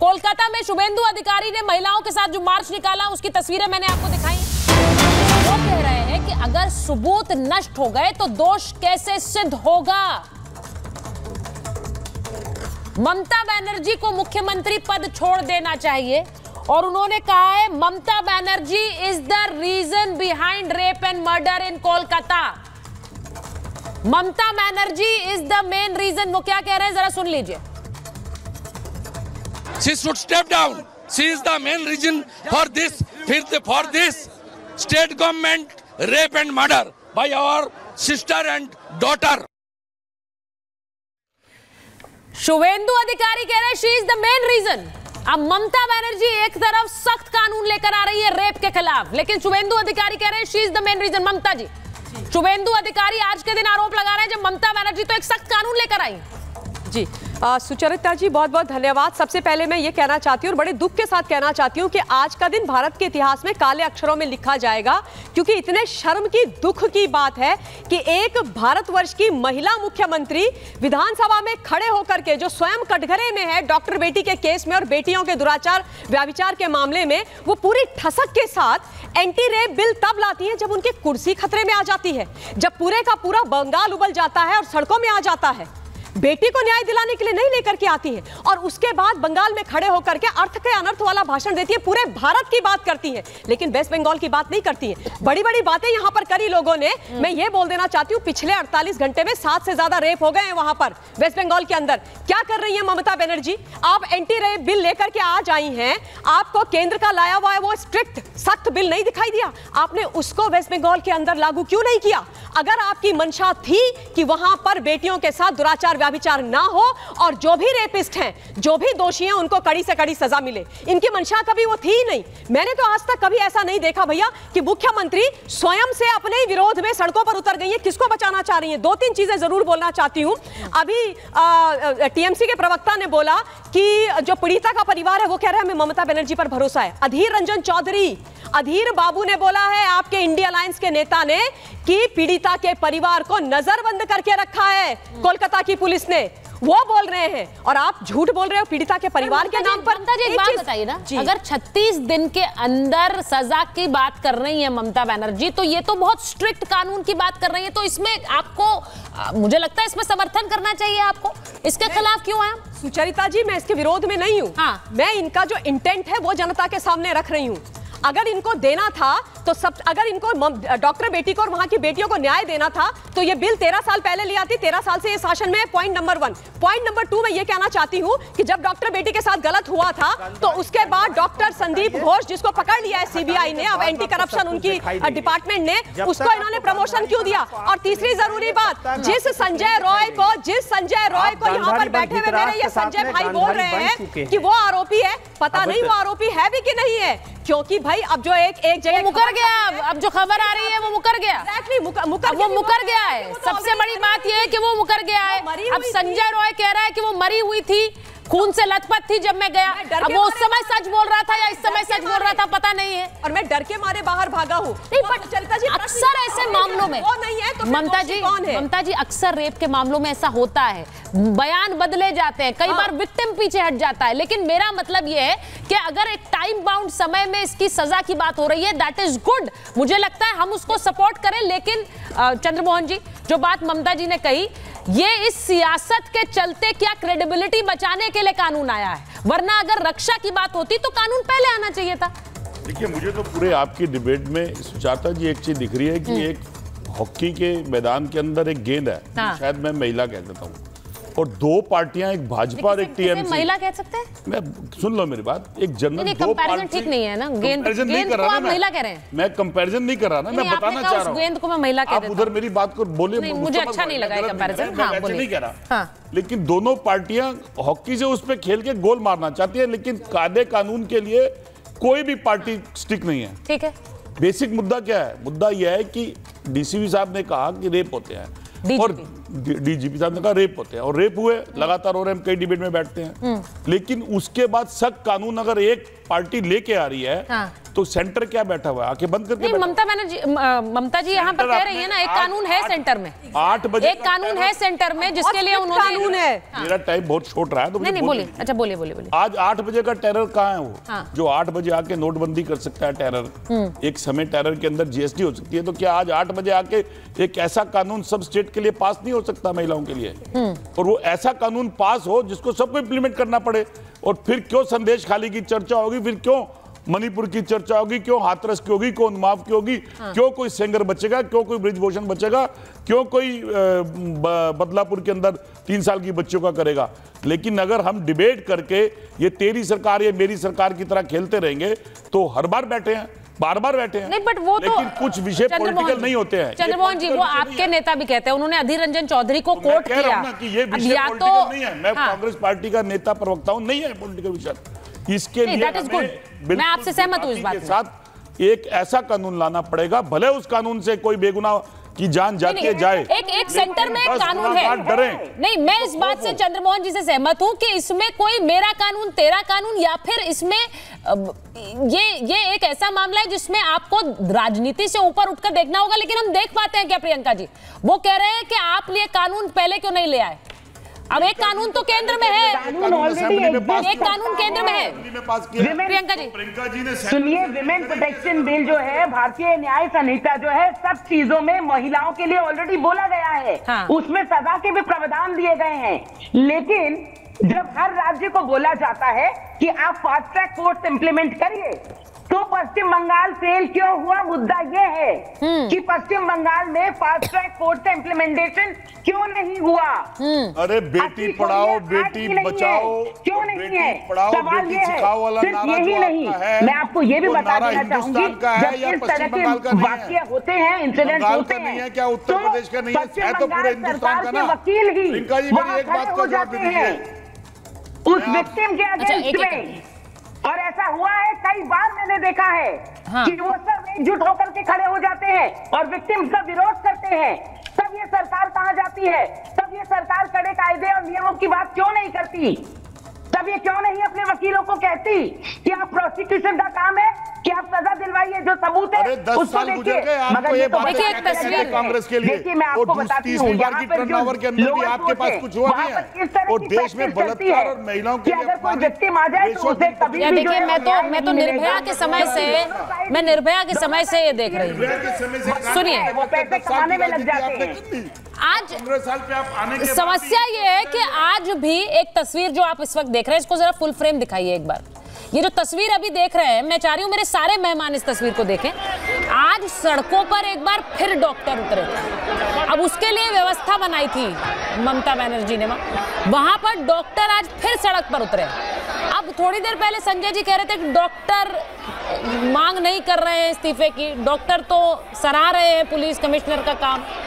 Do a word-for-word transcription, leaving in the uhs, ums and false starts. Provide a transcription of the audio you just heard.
कोलकाता में शुभेंदु अधिकारी ने महिलाओं के साथ जो मार्च निकाला उसकी तस्वीरें मैंने आपको दिखाई। वो कह रहे हैं कि अगर सबूत नष्ट हो गए तो दोष कैसे सिद्ध होगा। ममता बनर्जी को मुख्यमंत्री पद छोड़ देना चाहिए और उन्होंने कहा है Mamata Banerjee is the reason behind rape and murder in Kolkata. Mamata Banerjee is the main reason. वो क्या कह रहे हैं जरा सुन लीजिए। She should step down. She is the main reason for this. For this state government rape and murder by our sister and daughter. Suvendu अधिकारी कह रहे हैं she is the main reason. अब ममता बनर्जी एक तरफ सख्त कानून लेकर आ रही है रेप के खिलाफ, लेकिन शुभेंदु अधिकारी कह रहे हैं she is the main reason. Mamata ji, Suvendu Adhikari आज के दिन आरोप लगा रहे हैं जब ममता बनर्जी तो एक सख्त कानून लेकर आई। जी सुचरिता जी बहुत बहुत धन्यवाद। सबसे पहले मैं ये कहना चाहती हूँ और बड़े दुख के साथ कहना चाहती हूँ कि आज का दिन भारत के इतिहास में काले अक्षरों में लिखा जाएगा, क्योंकि इतने शर्म की दुख की बात है कि एक भारतवर्ष की महिला मुख्यमंत्री विधानसभा में खड़े होकर के जो स्वयं कटघरे में है डॉक्टर बेटी के केस में और बेटियों के दुराचार व्याभिचार के मामले में, वो पूरी ठसक के साथ एंटी रेप बिल तब लाती है जब उनकी कुर्सी खतरे में आ जाती है, जब पूरे का पूरा बंगाल उबल जाता है और सड़कों में आ जाता है। बेटी को न्याय दिलाने के लिए नहीं लेकर के आती है और उसके बाद बंगाल में खड़े होकर के अर्थ के अनर्थ वाला भाषण देती है, पूरे भारत की बात करती है, लेकिन वेस्ट बंगाल की बात नहीं करती है। बड़ी बड़ी बातें यहां पर करी लोगों ने। मैं ये बोल देना चाहती हूं पिछले अड़तालीस घंटे में सात से ज्यादा रेप हो गए हैं वहां पर वेस्ट बंगाल के अंदर। क्या कर रही है ममता बनर्जी? आप एंटी रेप बिल लेकर के आज आई हैं, आपको केंद्र का लाया हुआ है वो स्ट्रिक्ट सख्त बिल नहीं दिखाई दिया, आपने उसको वेस्ट बंगाल के अंदर लागू क्यों नहीं किया? अगर आपकी मंशा थी कि वहां पर बेटियों के साथ दुराचार व्याभिचार ना हो और जो भी रेपिस्ट हैं, जो भी दोषी हैं, उनको कड़ी से कड़ी सजा मिले, इनकी मंशा कभी वो थी ही नहीं। मैंने तो आज तक कभी ऐसा नहीं देखा भैया कि मुख्यमंत्री स्वयं से अपने ही विरोध में सड़कों पर उतर गई है। किसको बचाना चाह रही है? दो तीन चीजें जरूर बोलना चाहती हूं। अभी टीएमसी के प्रवक्ता ने बोला कि जो पीड़िता का परिवार है वो कह रहा है हमें ममता बनर्जी पर भरोसा है। अधीर रंजन चौधरी, अधीर बाबू ने बोला है आपके इंडिया अलायंस के नेता ने कि पीड़िता के परिवार को नजरबंद करके रखा है कोलकाता की पुलिस ने, वो बोल रहे हैं और आप झूठ बोल रहे हो पीड़िता के परिवार के नाम पर। ममता जी एक बात बताइए ना, अगर छत्तीस दिन के अंदर सजा की बात कर रही है ममता बनर्जी, तो ये तो बहुत स्ट्रिक्ट कानून की बात कर रही है, तो इसमें आपको, मुझे लगता है इसमें समर्थन करना चाहिए आपको। इसके खिलाफ क्यों है? सुचरिता जी मैं इसके विरोध में नहीं हूँ। हाँ। मैं इनका जो इंटेंट है वो जनता के सामने रख रही हूँ। अगर इनको देना था तो सब, अगर इनको डॉक्टर बेटी को और वहां की बेटियों को न्याय देना था तो ये बिल तेरह साल पहले ले आती। तेरह साल से ये शासन में है। Point number one. Point number two मैं ये कहना चाहती हूँ कि जब डॉक्टर बेटी के साथ गलत हुआ था तो उसके बाद डॉक्टर संदीप घोष, जिसको पकड़ लिया है सीबीआई ने, अब एंटी करप्शन उनकी डिपार्टमेंट ने, उसको इन्होंने प्रमोशन क्यों दिया? और तीसरी जरूरी बात, जिस संजय रॉय को जिस संजय रॉय को यहाँ पर बैठे हुए मेरे ये संजय भाई बोल रहे हैं कि वो आरोपी है, पता नहीं वो आरोपी है भी कि नहीं है, क्योंकि भाई अब जो एक एक जगह मुकर गया, अब जो खबर आ रही है वो मुकर गया। Exactly, मुकर, मुकर वो मुकर गया है। सबसे बड़ी बात यह है कि वो मुकर गया है। अब संजय रॉय कह रहा है कि वो मरी हुई थी, खून से लथपथ थी जब मैं गया। अब वो उस समय सच बोल रहा था या इस समय सच बोल रहा था पता नहीं है, और मैं डर के मारे बाहर भागा हूँ। नहीं पर चलता जी अक्सर ऐसे मामलों में वो नहीं है तो ममता जी ममता जी अक्सर रेप के मामलों में ऐसा होता है, बयान बदले जाते हैं, कई बार विक्टिम पीछे हट जाता है। लेकिन मेरा मतलब ये है कि अगर एक टाइम बाउंड समय में इसकी सजा की बात हो रही है, दैट इज गुड, मुझे लगता है हम उसको सपोर्ट करें। लेकिन चंद्रमोहन जी जो बात ममता जी ने कही, ये इस सियासत के चलते क्या क्रेडिबिलिटी बचाने के लिए कानून आया है, वरना अगर रक्षा की बात होती तो कानून पहले आना चाहिए था। देखिए मुझे तो पूरे आपकी डिबेट में सुजाता जी एक चीज दिख रही है कि एक हॉकी के मैदान के अंदर एक गेंद है, हाँ। शायद मैं महिला कह देता हूँ, और दो पार्टियां, एक भाजपा और एक टीएमसी। महिला कह सकते हैं? मैं सुन लो मेरी बात, एक जनरल दो पार्टी ठीक नहीं है ना, गेंद गेंद को आप महिला कह रहे हैं। मैं कंपैरिजन नहीं कर रहा ना, मैं बताना चाह रहा हूं गेंद को मैं महिला कह देता हूं। आप उधर मेरी बात को बोले, मुझे अच्छा नहीं लगा कंपैरिजन। हां बोलिए। नहीं कह रहा, लेकिन दोनों पार्टियां हॉकी से उस पे खेल के गोल मारना चाहती है, लेकिन कायदे कानून के लिए कोई भी पार्टी स्टिक नहीं है। ठीक है, बेसिक मुद्दा क्या है? मुद्दा यह है कि डीसीपी साहब ने कहा कि रेप होते हैं और डीजीपी साहब ने कहा रेप होते हैं, और रेप हुए लगातार हो रहे हैं, हम कई डिबेट में बैठते हैं, लेकिन उसके बाद सख्त कानून अगर एक पार्टी लेके आ रही है, हाँ। तो सेंटर क्या बैठा हुआ है, आंखें बंद करके? नहीं, ममता बनर्जी ममता जी यहाँ पर कह रही है ना, एक कानून है सेंटर में, आठ बजे एक कानून है सेंटर में जिसके लिए उन्होंने कानून है। मेरा टाइम बहुत छोट रहा है तो नहीं नहीं बोलिए, अच्छा बोलिए बोलिए बोलिए। आज आठ बजे का टेरर कहाँ है वो? हाँ। जो आठ बजे आके नोटबंदी कर सकता है टेरर, एक समय टेरर के अंदर जीएसटी हो सकती है, तो क्या आज आठ बजे आके एक ऐसा कानून सब स्टेट के लिए पास नहीं हो सकता महिलाओं के लिए? और वो ऐसा कानून पास हो जिसको सबको इंप्लीमेंट करना पड़े। और फिर क्यों संदेश खाली की चर्चा होगी, फिर क्यों मणिपुर की चर्चा होगी, क्यों हाथरस की होगी, क्यों उन्माव की होगी, हाँ। क्यों कोई सेंगर बचेगा, क्यों कोई ब्रिजभूषण बचेगा, क्यों कोई बदलापुर के अंदर तीन साल की बच्चों का करेगा? लेकिन अगर हम डिबेट करके ये तेरी सरकार या मेरी सरकार की तरह खेलते रहेंगे तो हर बार बैठे हैं, बार बार बैठे हैं। नहीं, बट वो तो कुछ विषय पॉलिटिकल नहीं होते हैं। चंद्रमोहन जी, वो आपके नेता भी कहते हैं, उन्होंने अधीर रंजन चौधरी को कोट किया कि ये विषय पॉलिटिकल नहीं है। मैं कांग्रेस पार्टी का नेता प्रवक्ता हूं, नहीं है पॉलिटिकल विषय। इसके लिए मैं आपसे सहमत हूं इस बात के साथ एक ऐसा कानून लाना पड़ेगा, भले उस कानून से कोई बेगुनाह की जान जाती है जाए। एक एक सेंटर में एक कानून है, नहीं मैं इस बात से चंद्रमोहन जी से सहमत हूं कि इसमें कोई मेरा कानून तेरा कानून, या फिर इसमें ये ये एक ऐसा मामला है जिसमें आपको राजनीति से ऊपर उठकर देखना होगा। लेकिन हम देख पाते हैं क्या प्रियंका जी, वो कह रहे हैं कि आप लिए कानून पहले क्यों नहीं ले आए? अब एक कानून तो केंद्र में है, एक कानून केंद्र में है। प्रियंका जी प्रियंका जी ने सुनिए, विमेन प्रोटेक्शन बिल जो है, भारतीय न्याय संहिता जो है, सब चीजों में महिलाओं के लिए ऑलरेडी बोला गया है। हाँ। उसमें सजा के भी प्रावधान दिए गए हैं। लेकिन जब हर राज्य को बोला जाता है कि आप फास्ट ट्रैक कोर्ट इंप्लीमेंट करिए, तो पश्चिम बंगाल फेल क्यों हुआ? मुद्दा यह है कि पश्चिम बंगाल में फास्ट ट्रैक कोर्ट का इम्प्लीमेंटेशन क्यों नहीं हुआ? अरे बेटी पढ़ाओ बेटी बचाओ क्यों नहीं है? सवाल ये है, सिर्फ यही नहीं, मैं आपको ये भी बता देना चाहूंगी, जब इस तरह के वाकये होते हैं, इंसिडेंट होते हैं, क्या उत्तर प्रदेश का नहीं है? तो पूरे हिंदुस्तान का ना। वकील ही वहां खड़े हो जाते हैं उस विक्टिम के अगेंस्ट में। और ऐसा हुआ है, कई बार मैंने देखा है हाँ। कि वो सब एकजुट होकर के खड़े हो जाते हैं और विक्टिम्स का विरोध करते हैं। तब ये सरकार कहां जाती है? तब ये सरकार कड़े कायदे और नियमों की बात क्यों नहीं करती? तब ये क्यों नहीं अपने वकीलों को कहती कि आप प्रोसिक्यूशन का काम है कि आप सजा दिलवाइए, जो सबूत है उसको देखिए। मगर ये देखिए एक तस्वीर कांग्रेस के लिए, देखिए मैं आपको बताती हूँ, यहाँ पर जो लोग आपके पास कुछ हुआ नहीं है, और देश में बलात्कार और महिलाओं के अगर कोई विक्टिम आ जाए तो उसे कभी भी, देखिए मैं तो मैं तो निर्भया के समय से मैं निर्भया के समय से ये देख रही हूँ। सुनिए, वो पैसे कमाने में लग जाते हैं। आज समस्या ये है कि आज भी एक तस्वीर जो आप इस वक्त देख रहे हैं, इसको जरा फुल फ्रेम दिखाइए एक बार। ये जो तस्वीर अभी देख रहे हैं, मैं चाह रही हूं मेरे सारे मेहमान इस तस्वीर को देखें। आज सड़कों पर एक बार फिर डॉक्टर उतरे। अब उसके लिए व्यवस्था बनाई थी ममता बनर्जी ने, वहां पर डॉक्टर आज फिर सड़क पर उतरे। अब थोड़ी देर पहले संजय जी कह रहे थे कि डॉक्टर मांग नहीं कर रहे हैं इस्तीफे की, डॉक्टर तो सराह रहे हैं पुलिस कमिश्नर का काम।